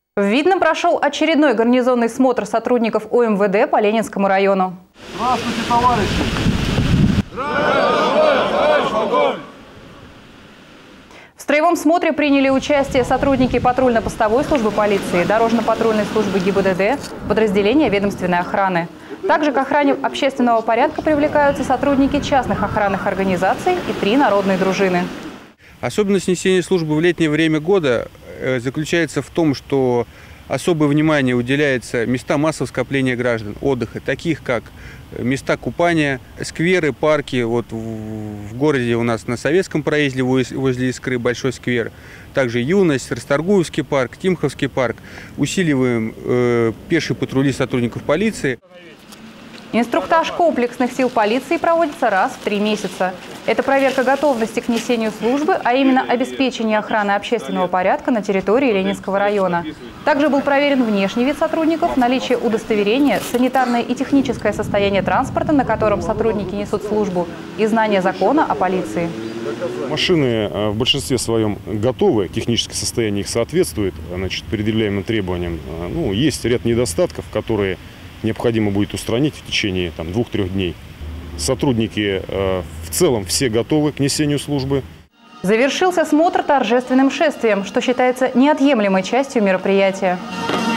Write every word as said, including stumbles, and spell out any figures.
В Видном прошел очередной гарнизонный смотр сотрудников О Эм Вэ Дэ по Ленинскому району. Здравствуйте, товарищи! Здравствуйте! В строевом смотре приняли участие сотрудники патрульно-постовой службы полиции, дорожно-патрульной службы Гэ И Бэ Дэ Дэ, подразделения ведомственной охраны. Также к охране общественного порядка привлекаются сотрудники частных охранных организаций и три народные дружины. Особенность несения службы в летнее время года заключается в том, что особое внимание уделяется местам массового скопления граждан, отдыха, таких как места купания, скверы, парки. Вот в городе у нас на Советском проезде возле Искры большой сквер. Также Юность, Расторгуевский парк, Тимховский парк. Усиливаем э, пешие патрули сотрудников полиции. Инструктаж комплексных сил полиции проводится раз в три месяца. Это проверка готовности к несению службы, а именно обеспечение охраны общественного порядка на территории Ленинского района. Также был проверен внешний вид сотрудников, наличие удостоверения, санитарное и техническое состояние транспорта, на котором сотрудники несут службу, и знание закона о полиции. Машины в большинстве своем готовы, техническое состояние их соответствует, значит, предъявляемым требованиям. Ну, есть ряд недостатков, которые необходимо будет устранить в течение двух-трех дней. Сотрудники э, в целом все готовы к несению службы. Завершился смотр торжественным шествием, что считается неотъемлемой частью мероприятия.